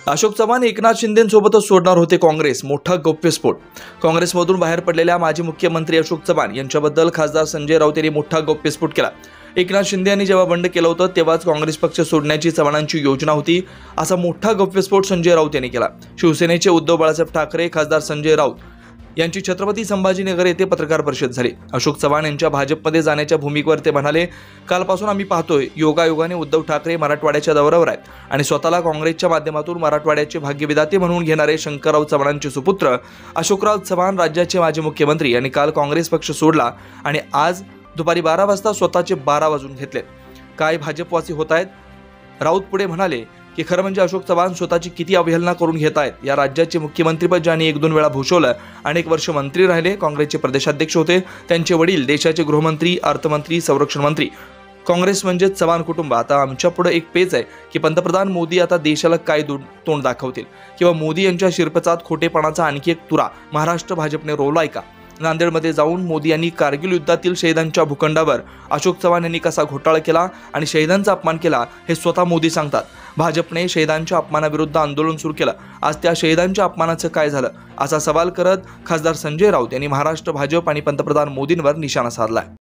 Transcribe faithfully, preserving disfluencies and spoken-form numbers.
अशोक चव्हाण एकनाथ शिंदेंसोबतच सोडणार होते काँग्रेस, मोठा गौप्यस्फोट। काँग्रेसमधून बाहेर पडलेल्या माजी मुख्यमंत्री अशोक चव्हाण यांच्याबद्दल खासदार संजय राऊत यांनी मोठा गौप्यस्फोट केला। एकनाथ शिंदे यांनी जेव्हा बंड केलं होतं तेव्हाच काँग्रेस पक्ष सोडण्याची चव्हाणांची योजना होती, असा मोठा गौप्यस्फोट संजय राऊत यांनी केला। शिवसेनेचे उद्धव बाळासाहेब ठाकरे, खासदार संजय राऊत यांची छत्रपती संभाजीनगर येथे पत्रकार परिषद झाली। अशोक चव्हाण यांच्या भाजपमध्ये जाण्याच्या भूमिकेवर ते म्हणाले, कालपासून आम्ही पाहतोय योगायोगाने उद्धव ठाकरे मराठवाड्याच्या दौऱ्यावर आहेत आणि स्वतःला काँग्रेसच्या माध्यमातून मराठवाड्याचे भाग्यविधाते म्हणून घेणारे शंकरराव चव्हाणांचे सुपुत्र अशोकराव चव्हाण राज्याचे माजी मुख्यमंत्री यांनी काल काँग्रेस पक्ष सोडला आणि आज दुपारी बारा वाजता स्वतःचे बारा वाजून घेतले। काय भाजपवासी होत आहेत? राऊत पुढे म्हणाले की खरं म्हणजे अशोक चव्हाण स्वतःची किती अवहेलना करून घेत आहेत। या राज्याचे मुख्यमंत्रीपद ज्यांनी एक दोन वेळा भूषवलं, अनेक वर्ष मंत्री राहिले, काँग्रेसचे प्रदेशाध्यक्ष होते, त्यांचे वडील देशाचे गृहमंत्री, अर्थमंत्री, संरक्षण मंत्री। काँग्रेस म्हणजे चव्हाण कुटुंब। आता आमच्या पुढे एक पेच आहे की पंतप्रधान मोदी आता देशाला काय तोंड दाखवतील किंवा मोदी यांच्या शिरपचात खोटेपणाचा आणखी एक तुरा महाराष्ट्र भाजपने रोवलाय का? नांदेडमध्ये जाऊन मोदी यांनी कारगिल युद्धातील शहीदांच्या भूखंडावर अशोक चव्हाण यांनी कसा घोटाळा केला आणि शहीदांचा अपमान केला हे स्वतः मोदी सांगतात। भाजपने शहीदांच्या अपमानाविरुद्ध आंदोलन सुरू केलं, आज त्या शहीदांच्या अपमानाचं काय झालं, असा सवाल करत खासदार संजय राऊत यांनी महाराष्ट्र भाजप आणि पंतप्रधान मोदींवर निशाणा साधलाय।